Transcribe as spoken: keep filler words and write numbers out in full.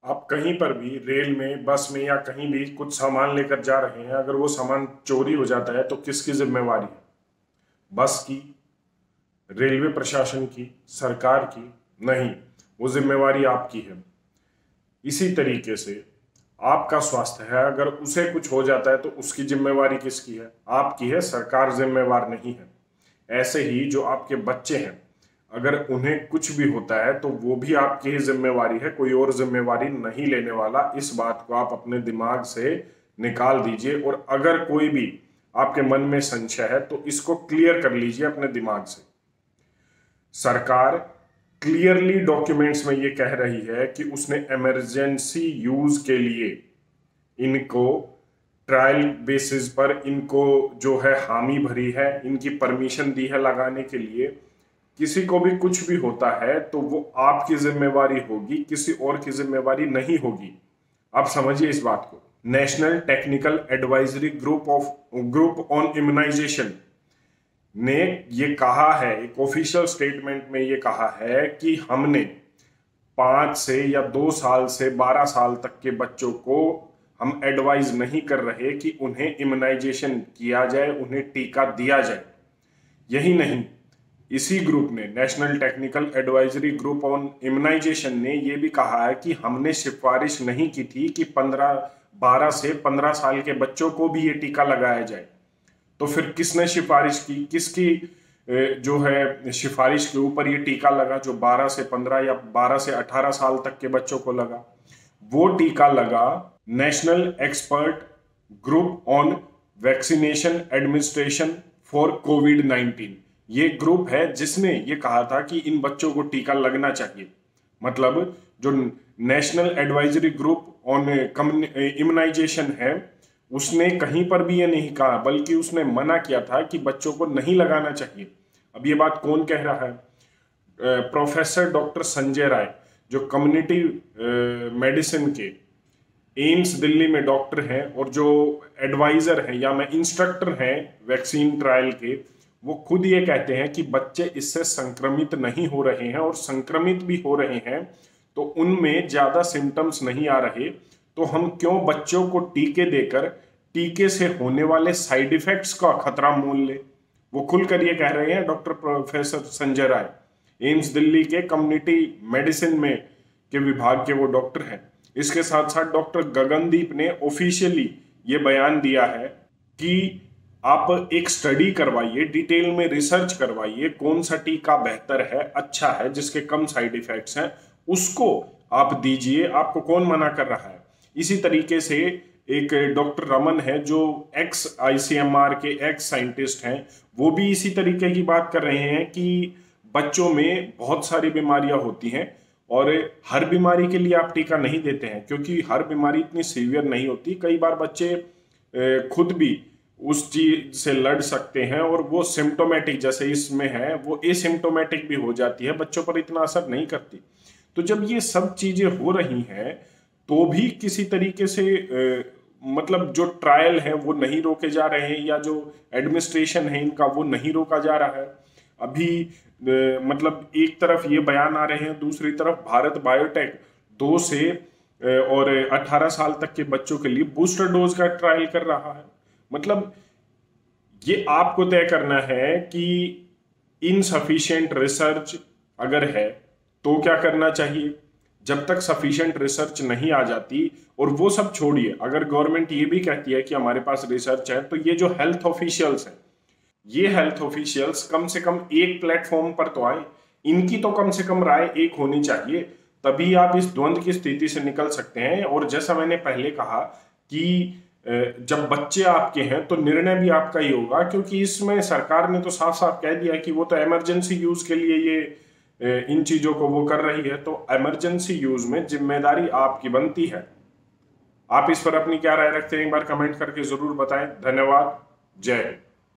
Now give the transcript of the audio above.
आप कहीं पर भी रेल में, बस में या कहीं भी कुछ सामान लेकर जा रहे हैं, अगर वो सामान चोरी हो जाता है तो किसकी जिम्मेवारी है? बस की, रेलवे प्रशासन की, सरकार की? नहीं, वो जिम्मेवारी आपकी है। इसी तरीके से आपका स्वास्थ्य है, अगर उसे कुछ हो जाता है तो उसकी जिम्मेवारी किसकी है? आपकी है, सरकार जिम्मेवार नहीं है। ऐसे ही जो आपके बच्चे हैं, अगर उन्हें कुछ भी होता है तो वो भी आपकी ही जिम्मेवारी है, कोई और जिम्मेवारी नहीं लेने वाला। इस बात को आप अपने दिमाग से निकाल दीजिए, और अगर कोई भी आपके मन में संशय है तो इसको क्लियर कर लीजिए अपने दिमाग से। सरकार क्लियरली डॉक्यूमेंट्स में ये कह रही है कि उसने इमरजेंसी यूज के लिए इनको ट्रायल बेसिस पर इनको जो है हामी भरी है, इनकी परमिशन दी है लगाने के लिए। किसी को भी कुछ भी होता है तो वो आपकी जिम्मेवारी होगी, किसी और की जिम्मेवारी नहीं होगी। आप समझिए इस बात को। National technical advisory group of group on immunization ने ये कहा है, एक ऑफिशियल स्टेटमेंट में ये कहा है कि हमने पांच से या दो साल से बारह साल तक के बच्चों को हम एडवाइज नहीं कर रहे कि उन्हें इम्यूनाइजेशन किया जाए, उन्हें टीका दिया जाए। यही नहीं, इसी ग्रुप ने, national technical advisory group on immunization ने यह भी कहा है कि हमने सिफारिश नहीं की थी कि पंद्रह बारह से पंद्रह साल के बच्चों को भी ये टीका लगाया जाए। तो फिर किसने सिफारिश की? किसकी जो है सिफारिश के ऊपर ये टीका लगा जो बारह से पंद्रह या बारह से अठारह साल तक के बच्चों को लगा? वो टीका लगा national expert group on vaccination administration for COVID nineteen. ये ग्रुप है जिसने ये कहा था कि इन बच्चों को टीका लगना चाहिए। मतलब जो national advisory group on immunization है, उसने कहीं पर भी ये नहीं कहा, बल्कि उसने मना किया था कि बच्चों को नहीं लगाना चाहिए। अब ये बात कौन कह रहा है? प्रोफेसर डॉक्टर संजय राय, जो कम्युनिटी मेडिसिन के एम्स दिल्ली में डॉक्टर हैं और जो एडवाइजर हैं या मैं इंस्ट्रक्टर हैं वैक्सीन ट्रायल के, वो खुद ये कहते हैं कि बच्चे इससे संक्रमित नहीं हो रहे हैं, और संक्रमित भी हो रहे हैं तो उनमें ज्यादा सिम्टम्स नहीं आ रहे। तो हम क्यों बच्चों को टीके देकर टीके से होने वाले साइड इफेक्ट्स का खतरा मोल ले? वो खुलकर ये कह रहे हैं डॉक्टर प्रोफेसर संजय राय, एम्स दिल्ली के कम्युनिटी मेडिसिन में के विभाग के वो डॉक्टर हैं। इसके साथ साथ डॉक्टर गगनदीप ने ऑफिशियली ये बयान दिया है कि आप एक स्टडी करवाइए, डिटेल में रिसर्च करवाइए, कौन सा टीका बेहतर है, अच्छा है, जिसके कम साइड इफेक्ट्स हैं, उसको आप दीजिए। आपको कौन मना कर रहा है? इसी तरीके से एक डॉक्टर रमन है जो एक्स आईसीएमआर के एक्स साइंटिस्ट हैं, वो भी इसी तरीके की बात कर रहे हैं कि बच्चों में बहुत सारी बीमारियां होती हैं और हर बीमारी के लिए आप टीका नहीं देते हैं, क्योंकि हर बीमारी इतनी सीवियर नहीं होती। कई बार बच्चे खुद भी उस चीज से लड़ सकते हैं और वो सिम्टोमेटिक, जैसे इसमें है, वो एसिम्टोमेटिक भी हो जाती है, बच्चों पर इतना असर नहीं करती। तो जब ये सब चीजें हो रही हैं तो भी किसी तरीके से ए, मतलब जो ट्रायल है वो नहीं रोके जा रहे हैं, या जो एडमिनिस्ट्रेशन है इनका वो नहीं रोका जा रहा है। अभी ए, मतलब एक तरफ ये बयान आ रहे हैं, दूसरी तरफ भारत बायोटेक दो से ए, और अठारह साल तक के बच्चों के लिए बूस्टर डोज का ट्रायल कर रहा है। मतलब ये आपको तय करना है कि इनसफिशिएंट रिसर्च अगर है तो क्या करना चाहिए। जब तक सफिशिएंट रिसर्च नहीं आ जाती, और वो सब छोड़िए, अगर गवर्नमेंट ये भी कहती है कि हमारे पास रिसर्च है, तो ये जो हेल्थ ऑफिशियल्स हैं, ये हेल्थ ऑफिशियल्स कम से कम एक प्लेटफॉर्म पर तो आए। इनकी तो कम से कम राय एक होनी चाहिए, तभी आप इस द्वंद की स्थिति से निकल सकते हैं। और जैसा मैंने पहले कहा कि जब बच्चे आपके हैं तो निर्णय भी आपका ही होगा, क्योंकि इसमें सरकार ने तो साफ साफ कह दिया कि वो तो इमरजेंसी यूज के लिए ये इन चीजों को वो कर रही है। तो इमरजेंसी यूज में जिम्मेदारी आपकी बनती है। आप इस पर अपनी क्या राय रखते हैं, एक बार कमेंट करके जरूर बताएं। धन्यवाद। जय हिंद।